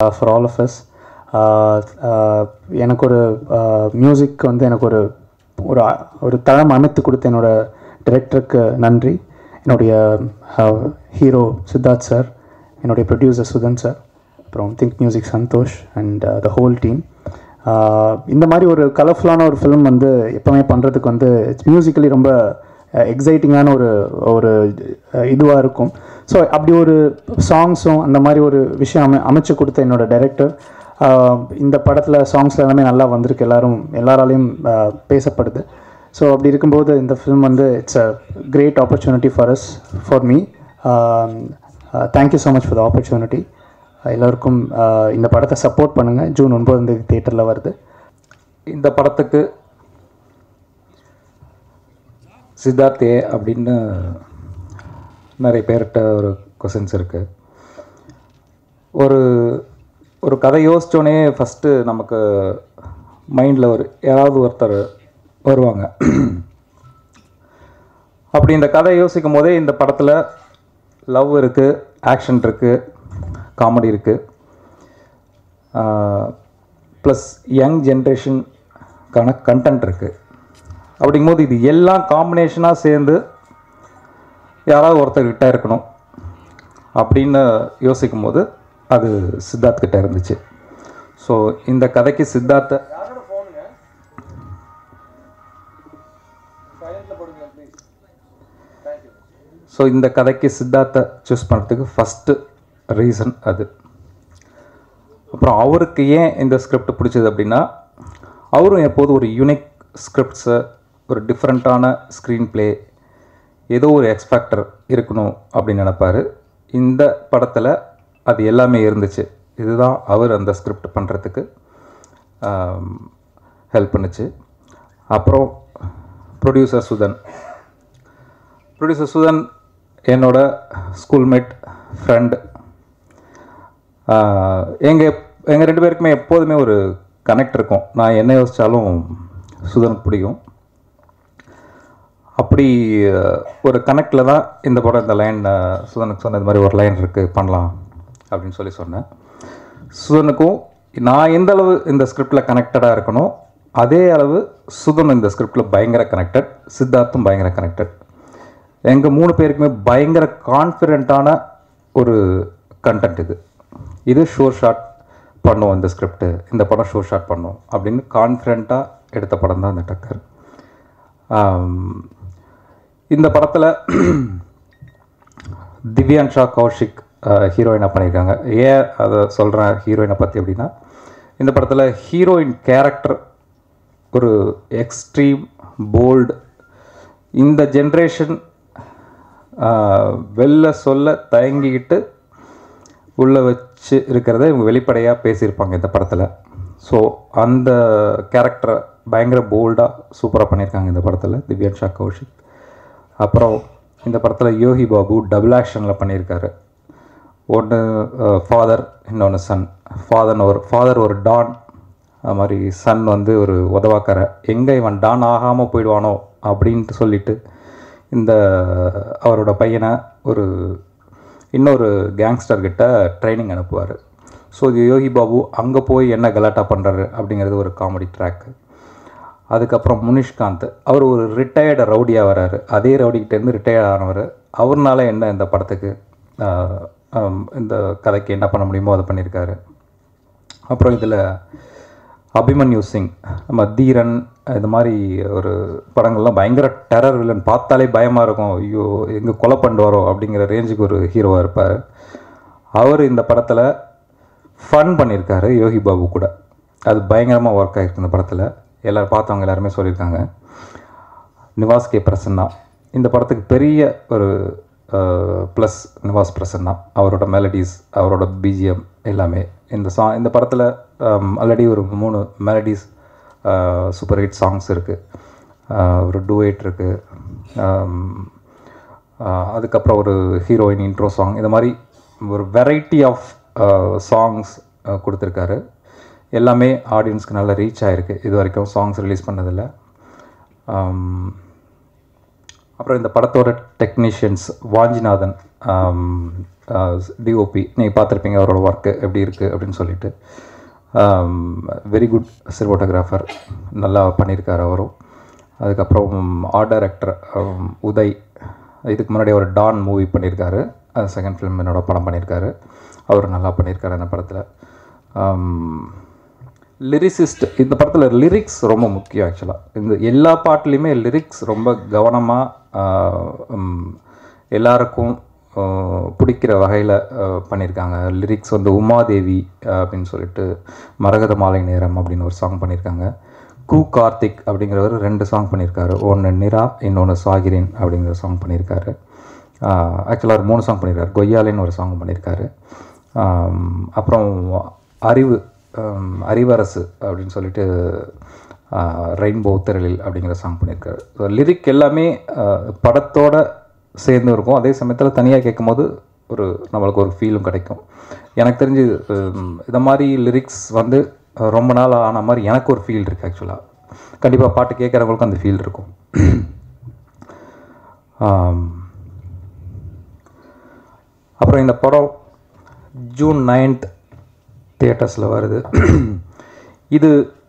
For all of us. எனக்கு ஒரு music வந்து எனக்கு ஒரு ஒரு ஒரு தளம் அமைத்து கொடுத்த என்னோடய டைரக்டருக்கு நன்றி. என்னுடைய ஹீரோ சித்தார்த் சார், என்னுடைய ப்ரொடியூசர் சுதன் சார், அப்புறம் think music Santhosh and the whole team. இந்த மாதிரி ஒரு கலர்ஃபுல்லான ஒரு ஃபிலிம் வந்து எப்போவுமே பண்ணுறதுக்கு வந்து மியூசிக்கலி ரொம்ப எக்ஸைட்டிங்கான ஒரு ஒரு இதுவாக இருக்கும். ஸோ அப்படி ஒரு சாங்ஸும் அந்த மாதிரி ஒரு விஷயம் அமைச்சு கொடுத்த என்னோடய டைரக்டர். இந்த படத்தில் சாங்ஸில் எல்லாமே நல்லா வந்திருக்கு, எல்லாராலையும் பேசப்படுது. ஸோ அப்படி இருக்கும்போது இந்த ஃபிலிம் வந்து it's a great opportunity for us, for me. Thank you so much for the opportunity. எல்லோருக்கும் இந்த படத்தை சப்போர்ட் பண்ணுங்கள். ஜூன் 9 தியேட்டரில் வருது. இந்த படத்துக்கு சித்தார்த் அப்படின்னு நிறைய பேர்கிட்ட ஒரு கொஷின்ஸ் இருக்குது. ஒரு கதை யோசித்தோடனே ஃபஸ்ட்டு நமக்கு மைண்டில் யாராவது ஒருத்தர் வருவாங்க. அப்படி இந்த கதை யோசிக்கும் போதே இந்த படத்தில் லவ் இருக்குது, ஆக்ஷன் இருக்குது, காமெடி இருக்குது, ப்ளஸ் யங் ஜென்ரேஷனுக்கான கண்டென்ட் இருக்குது. அப்படிங்கும்போது இது எல்லாம் காம்பினேஷனாக சேர்ந்து யாராவது ஒருத்தர்கிட்ட இருக்கணும் அப்படின்னு யோசிக்கும் போது அது சித்தார்த் கிட்ட இருந்துச்சு. ஸோ இந்த கதைக்கு சித்தார்த்தை சூஸ் பண்ணுறதுக்கு ஃபஸ்ட்டு ரீசன் அது. அப்புறம் அவருக்கு ஏன் இந்த ஸ்கிரிப்ட் பிடிச்சது அப்படின்னா, அவரும் எப்போதும் ஒரு யூனிக் ஸ்கிரிப்ட்ஸை, ஒரு டிஃப்ரெண்ட்டான ஸ்க்ரீன் ப்ளே, ஏதோ ஒரு எக்ஸ்பேக்டர் இருக்கணும் அப்படின்னு நினைப்பார். இந்த படத்தில் அது எல்லாமே இருந்துச்சு. இதுதான் அவர் அந்த ஸ்கிரிப்ட் பண்ணுறதுக்கு ஹெல்ப் பண்ணுச்சு. அப்புறம் ப்ரொடியூசர் சுதன் என்னோட ஸ்கூல்மேட், ஃப்ரெண்டு. எங்கள் ரெண்டு பேருக்குமே எப்போதுமே ஒரு கனெக்ட் இருக்கும். நான் என்ன யோசித்தாலும் சுதனுக்கு பிடிக்கும். அப்படி ஒரு கனெக்டில் தான் இந்த படம், இந்த லைன் சுதனுக்கு சொன்ன, இது மாதிரி ஒரு லைன் இருக்குது பண்ணலாம் அப்படின்னு சொன்னேன். சுதனுக்கும் நான் எந்த அளவு இந்த ஸ்கிரிப்டில் கனெக்டடாக இருக்கணும், அதே அளவு சுதன் இந்த ஸ்கிரிப்டில் பயங்கர கனெக்டட், சித்தார்த்தும் பயங்கர கனெக்டட். எங்கள் 3 பேருக்குமே பயங்கர கான்ஃபிடென்ட்டான ஒரு கண்டென்ட் இது ஷோர் ஷாட் பண்ணுவோம், இந்த ஸ்கிரிப்டு, இந்த படம் ஷோர் ஷாட் பண்ணுவோம் அப்படின்னு கான்ஃபிடென்ட்டாக எடுத்த படம் தான் இந்த டக்கர். இந்த படத்தில் திவ்யான்ஷா, கௌஷிக் ஹீரோயினாக பண்ணியிருக்காங்க. ஏன் அதை சொல்கிறேன் ஹீரோயினை பற்றி அப்படின்னா, இந்த படத்தில் ஹீரோயின் கேரக்டர் ஒரு எக்ஸ்ட்ரீம் போல்டு, இந்த ஜென்ரேஷன் வெளில சொல்ல தயங்கிக்கிட்டு உள்ளே வச்சு இருக்கிறத இவங்க வெளிப்படையாக பேசியிருப்பாங்க இந்த படத்தில். ஸோ அந்த கேரக்டரை பயங்கர போல்டாக சூப்பராக பண்ணியிருக்காங்க இந்த படத்தில் திவ்யான்ஷா, கௌஷிக். அப்புறம் இந்த படத்தில் யோகி பாபு டபுள் ஆக்ஷனில் பண்ணியிருக்காரு. ஒன்று ஃபாதர், இன்னொன்று சன். ஃபாதர் ஒரு டான், அது மாதிரி சன் வந்து ஒரு உதவாக்கார. எங்கே இவன் டான் ஆகாமல் போயிடுவானோ அப்படின்ட்டு சொல்லிட்டு இந்த அவரோட பையனை இன்னொரு கேங்ஸ்டர்கிட்ட ட்ரைனிங் அனுப்புவார். ஸோ யோகி பாபு அங்கே போய் என்ன கலாட்டா பண்ணுறாரு அப்படிங்கிறது ஒரு காமெடி ட்ராக்கு. அதுக்கப்புறம் முனிஷ்காந்த், அவர் ஒரு ரிட்டையர்டு ரவுடியாக வராரு. அதே ரவுடிக்கிட்டேருந்து ரிட்டையர்ட் ஆனவர். அவர்னால என்ன இந்த படத்துக்கு, இந்த கதைக்கு என்ன பண்ண முடியுமோ அதை பண்ணியிருக்காரு. அப்புறம் இதில் அபிமன்யு சிங், நம்ம தீரன், இந்த மாதிரி ஒரு படங்கள்லாம் பயங்கர டெரர் வில்லன், பார்த்தாலே பயமாக இருக்கும், ஐயோ எங்கே கொலை பண்ணுவாரோ அப்படிங்கிற ரேஞ்சுக்கு ஒரு ஹீரோவாக இருப்பார். அவர் இந்த படத்தில் ஃபன் பண்ணியிருக்காரு யோகி பாபு கூட. அது பயங்கரமாக ஒர்க் ஆகிருக்கு இந்த படத்தில். பார்த்தவங்க எல்லாருமே சொல்லியிருக்காங்க. நிவாஸ் பிரசன்னா இந்த படத்துக்கு பெரிய ஒரு ப்ளஸ். நிவாஸ் பிரசன்னா, அவரோட மெலடிஸ், அவரோட பிஜிஎம் எல்லாமே இந்த படத்தில் ஆல்ரெடி ஒரு 3 மெலடிஸ் சூப்பர் ஹிட் சாங்ஸ் இருக்குது, ஒரு டூயட் இருக்குது, அதுக்கப்புறம் ஒரு ஹீரோயின் இன்ட்ரோ சாங். இந்த மாதிரி ஒரு வெரைட்டி ஆஃப் சாங்ஸ் கொடுத்துருக்காரு. எல்லாமே ஆடியன்ஸ்க்கு நல்லா ரீச் ஆகிருக்கு. இது வரைக்கும் சாங்ஸ் ரிலீஸ் பண்ணதில்லை. அப்புறம் இந்த படத்தோட டெக்னீஷியன்ஸ் வாஞ்சிநாதன், டிஓபி நீங்கள் பார்த்துருப்பீங்க அவரோட ஒர்க்கு எப்படி இருக்குது அப்படின்னு சொல்லிட்டு. வெரி குட் சினிமோட்டோகிராஃபர், நல்லா பண்ணியிருக்கார் அவரும். அதுக்கப்புறம் ஆர்ட் டைரக்டர் உதய், இதுக்கு முன்னாடி ஒரு டான் மூவி பண்ணியிருக்காரு, அது செகண்ட் ஃபிலிம் என்னோட படம் பண்ணியிருக்காரு, அவர் நல்லா பண்ணியிருக்காரு அந்த படத்தில். லிரிசிஸ்ட், இந்த படத்தில் லிரிக்ஸ் ரொம்ப முக்கியம். ஆக்சுவலாக இந்த எல்லா பாட்டுலேயுமே லிரிக்ஸ் ரொம்ப கவனமாக எல்லாருக்கும் பிடிக்கிற வகையில் பண்ணியிருக்காங்க. லிரிக்ஸ் வந்து உமாதேவி அப்படின்னு சொல்லிட்டு மரகத மாலை நேரம் அப்படின்னு ஒரு சாங் பண்ணியிருக்காங்க. கார்த்திக் அப்படிங்கிறவர் 2 சாங் பண்ணியிருக்காரு, ஒன்று நிரா, இன்னொன்று சாகிரின் அப்படிங்கிற சாங் பண்ணியிருக்காரு. ஆக்சுவலாக ஒரு 3 சாங் பண்ணியிருக்காரு. கொய்யாலின்னு ஒரு சாங் பண்ணியிருக்காரு. அப்புறம் அறிவரசு அப்படின்னு சொல்லிட்டு ரெயின்போ திரளில் அப்படிங்கிற சாங் பண்ணியிருக்காரு. லிரிக் எல்லாமே படத்தோட சேர்ந்து இருக்கும், அதே சமயத்தில் தனியாக கேட்கும்போது நம்மளுக்கு ஒரு ஃபீலும் கிடைக்கும். எனக்கு தெரிஞ்சு இந்த மாதிரி லிரிக்ஸ் வந்து ரொம்ப நாள் ஆன மாதிரி எனக்கு ஒரு ஃபீல் இருக்குது. ஆக்சுவலாக கண்டிப்பாக பாட்டு கேட்குறவங்களுக்கும் அந்த ஃபீல் இருக்கும். அப்புறம் இந்த படம் ஜூன் 9th தியேட்டர்ஸில் வருது. இது